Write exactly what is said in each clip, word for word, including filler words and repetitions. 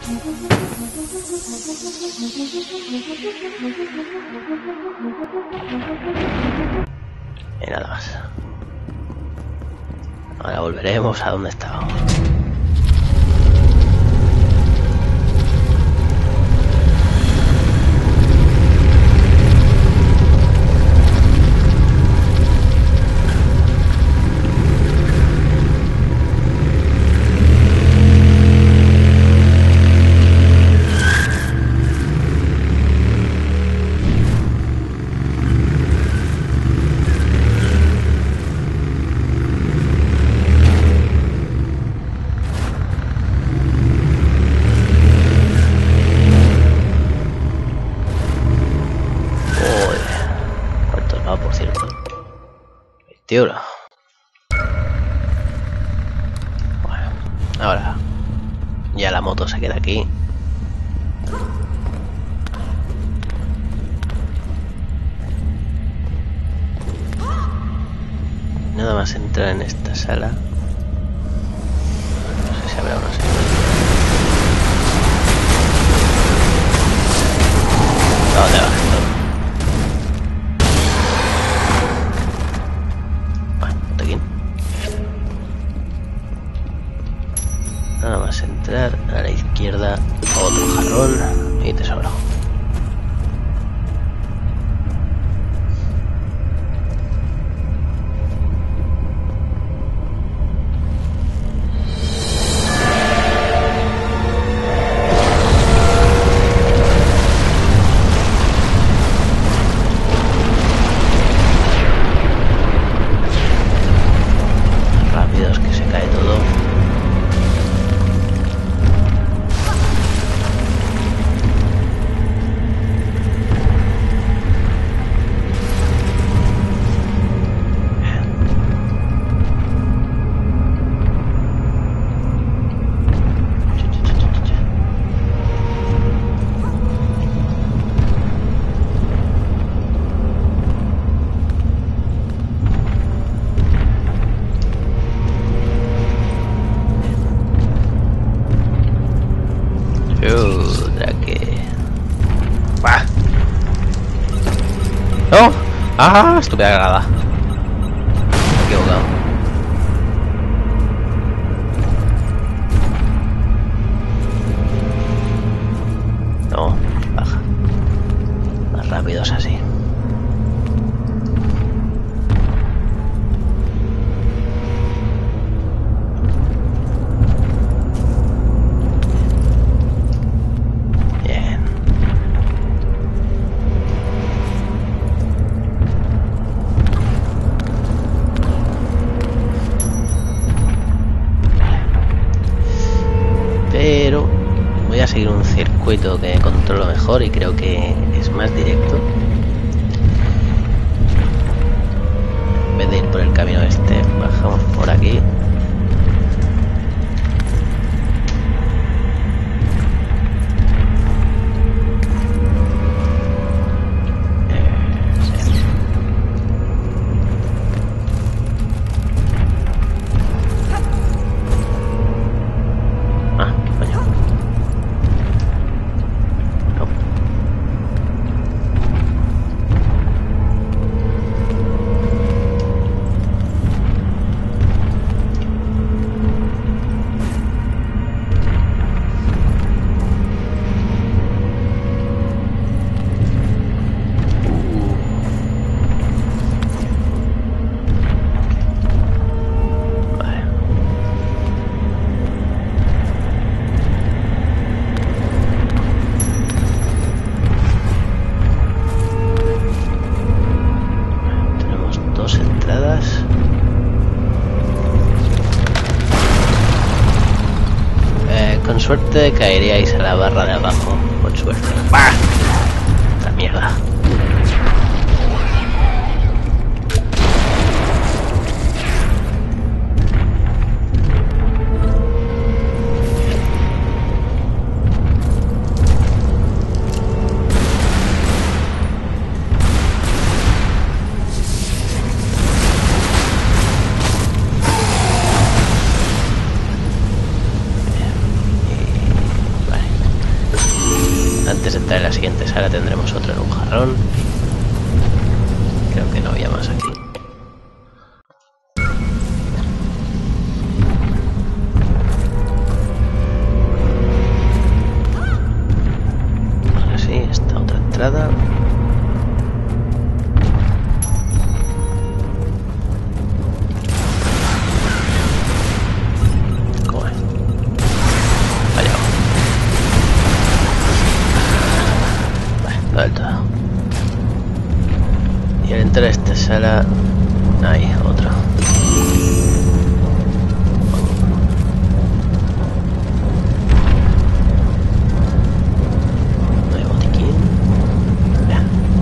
Y nada más. Ahora volveremos a donde estábamos. Bueno, ahora ya la moto se queda aquí. Nada más entrar en esta sala. No sé si habrá una señal. ¿Dónde va esto? Nada más entrar, a la izquierda otro jarrón y tesoro. Rápidos que se cae todo. ¡No! ¡Ah! Estúpida cagada. Me he equivocado. No, baja. Más rápidos así. Pero voy a seguir un circuito que controlo mejor y creo que es más directo. En vez de ir por el camino este, bajamos por aquí. Con suerte caeríais a la barra de abajo. Con suerte. ¡Bah! La mierda. antes de entrar en la siguiente sala tendremos otro en un jarrón. Creo que no había más aquí. Ahora sí, esta otra entrada. No del todo. Y al entrar a esta sala hay otro. No hay botiquín. Ya.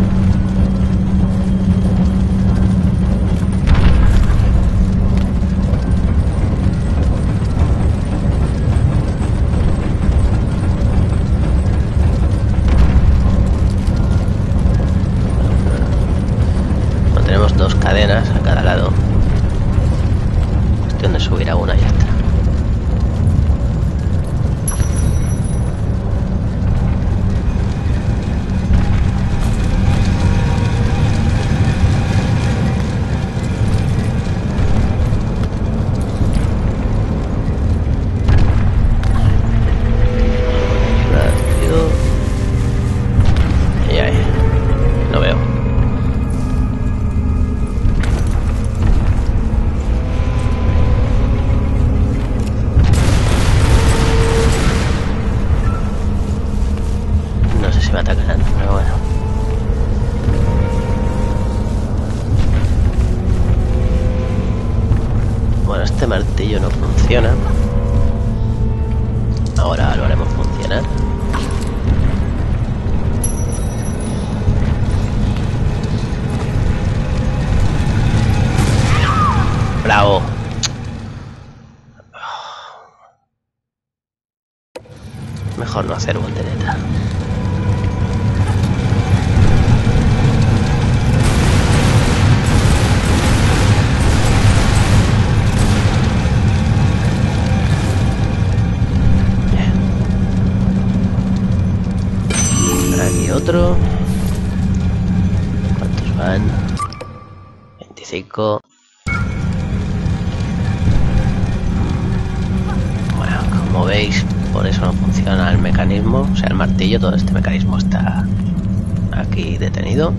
Tenemos dos cadenas a cada lado. Cuestión de subir a una y ya está. Y ahí. No veo. Me atacarán, pero bueno. Bueno, este martillo no funciona. Ahora lo haremos funcionar. ¡Bravo! Mejor no hacer voltereta. Otro. ¿Cuántos van? veinticinco. Bueno, como veis, por eso no funciona el mecanismo. O sea, el martillo, todo este mecanismo está aquí detenido.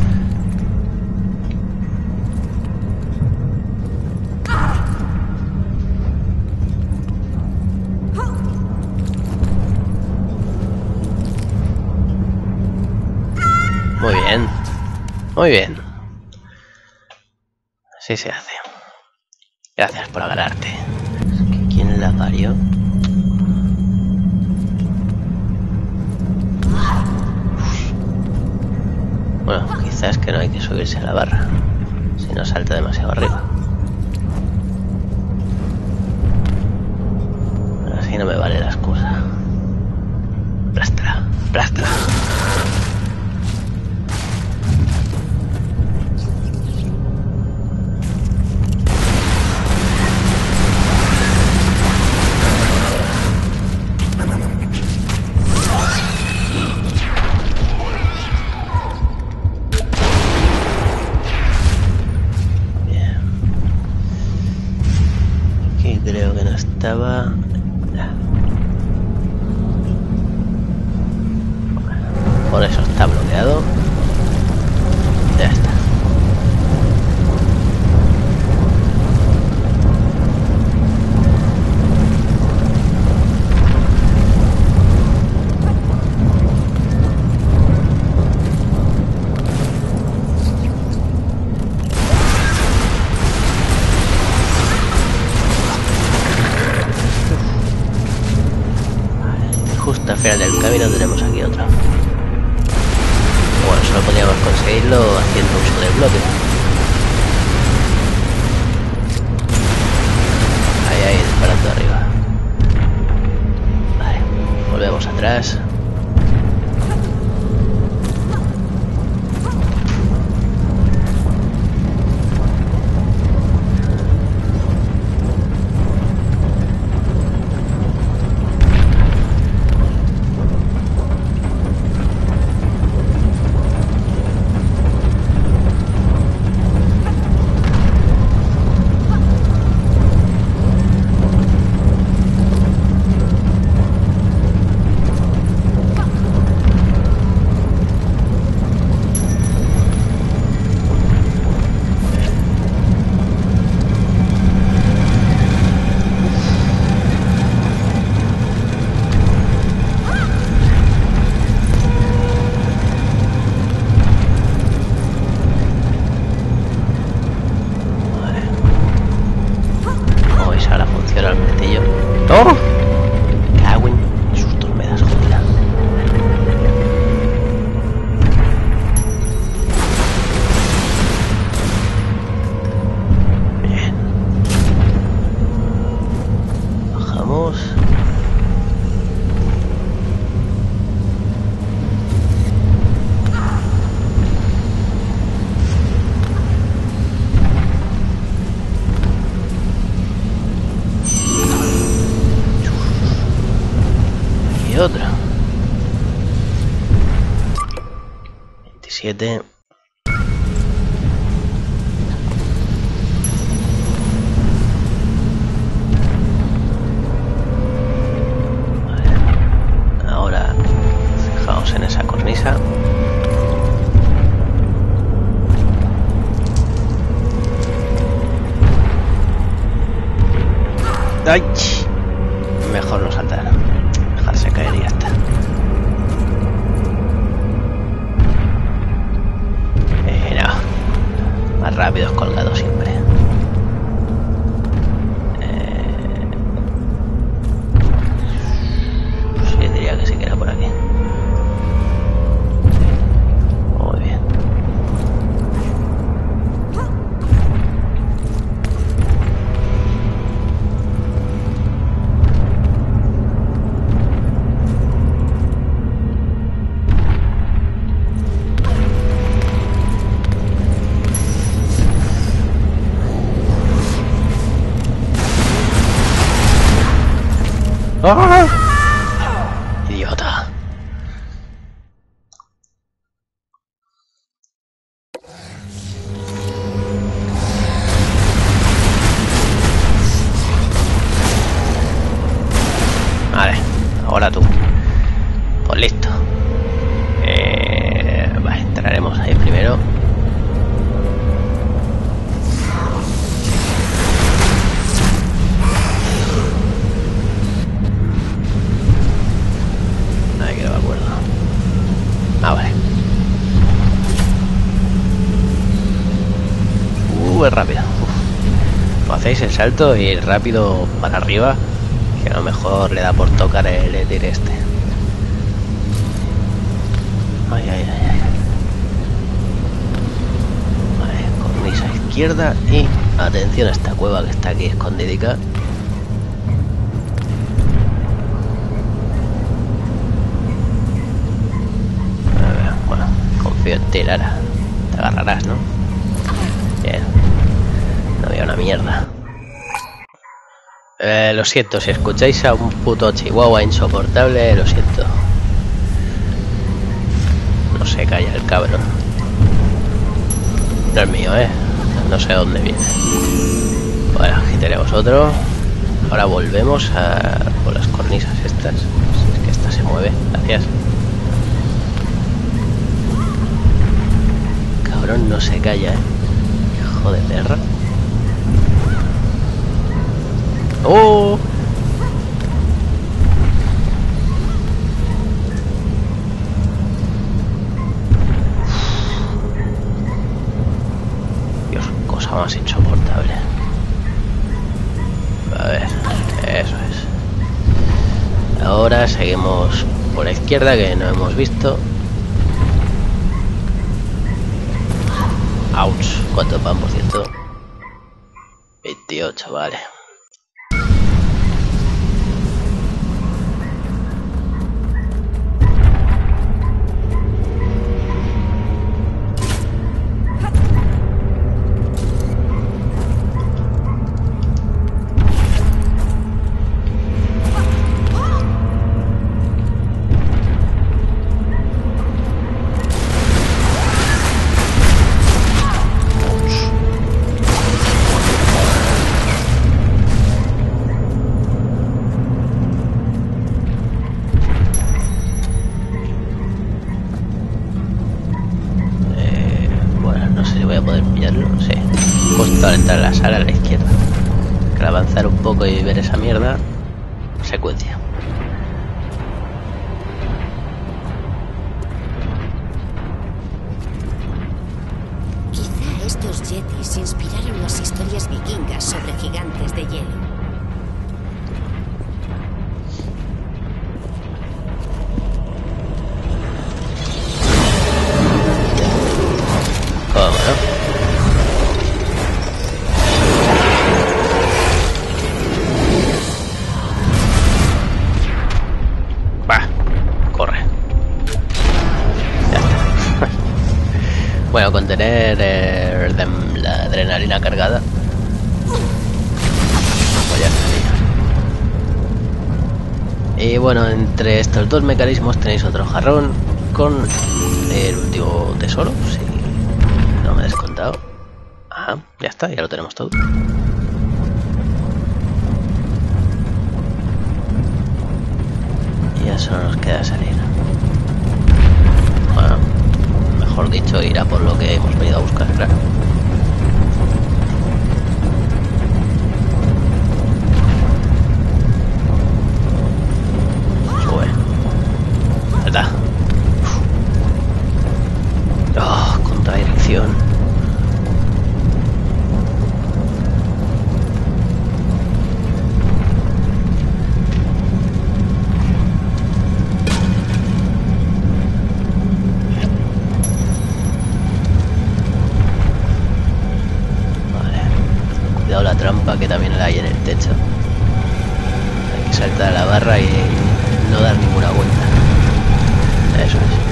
Muy bien, muy bien. Así se hace. Gracias por agarrarte. ¿Quién la parió? Bueno, quizás que no hay que subirse a la barra, si no salta demasiado arriba. Así no me vale la excusa. Aplástala, aplástala. Creo que no estaba. Por eso está bloqueado. Ya está. Justo al final del camino tenemos aquí otro. Bueno, solo podríamos conseguirlo haciendo uso del bloque. Ahí, ahí, disparando arriba. Vale, volvemos atrás. otro. veintisiete. Vale. Ahora fijamos en esa cornisa. ¡Ay! Mejor no saltar. Dejarse caer y ya está. Eh, no. Más rápidos colgados siempre. Eh... Sí, diría que sí que era por aquí. Muy bien. ¡Ah! Idiota. Vale, ahora tú. Pues listo. Eh, vale, entraremos ahí primero. Ah, vale. Uh, es rápido. Uf. Hacéis el salto y el rápido para arriba, que a lo mejor le da por tocar el etir este. Ay, ay, ay, ay. Vale, cornisa izquierda y atención a esta cueva que está aquí escondidica. Confío en ti, Lara. Te agarrarás, ¿no? Bien. No había una mierda. Eh, lo siento, si escucháis a un puto chihuahua insoportable, lo siento. No se calla el cabrón. No es mío, ¿eh? No sé dónde viene. Bueno, aquí tenemos otro. Ahora volvemos a por las cornisas estas. Si es que esta se mueve. Gracias. No se calla, ¿eh? Hijo de perra. ¡Oh! Dios, cosa más insoportable. A ver, eso es. Ahora seguimos por la izquierda, que no hemos visto. Ouch, ¿cuánto pan por ciento? veintiocho, vale. Al entrar a la sala a la izquierda, que al avanzar un poco y ver esa mierda, secuencia. Quizá estos yetis inspiraron las historias vikingas sobre gigantes de hielo. ¿Cómo no? Bueno, con tener eh, la adrenalina cargada, pues ya estaría. Y bueno, entre estos dos mecanismos tenéis otro jarrón con el último tesoro, si no me he descontado. Ajá, ya está, ya lo tenemos todo. Y ya solo nos queda salir. Bueno, mejor dicho, ir a por lo que hemos venido a buscar, claro. Oh, contra dirección. Vale. Cuidado la trampa que también la hay en el techo. Hay que saltar a la barra y no dar ninguna vuelta. Eso es.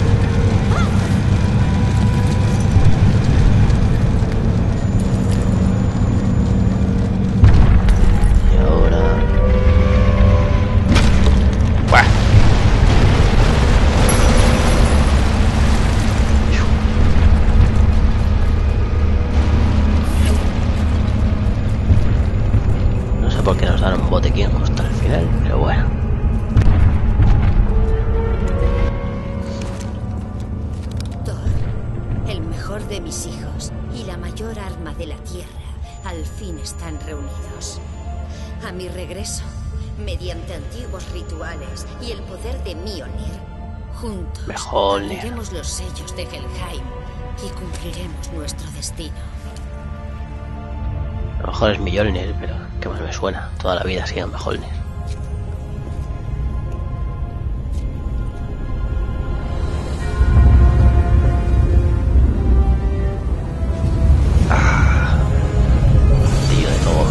Porque nos dan un botequín justo al final, pero bueno. Thor, el mejor de mis hijos y la mayor arma de la Tierra, al fin están reunidos. A mi regreso, mediante antiguos rituales y el poder de Mjolnir, juntos abriremos los sellos de Helheim y cumpliremos nuestro destino. A lo mejor es Mjolnir, pero ¿qué más me suena? Toda la vida ha sido Mjolnir. Ah, tío de Thor.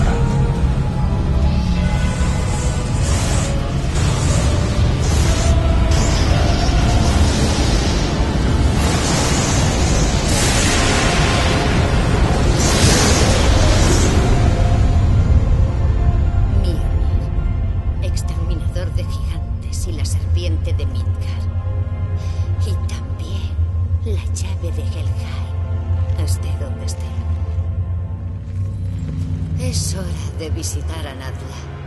De Midgard. Y también la llave de Helheim, esté donde esté. Es hora de visitar a Nadla.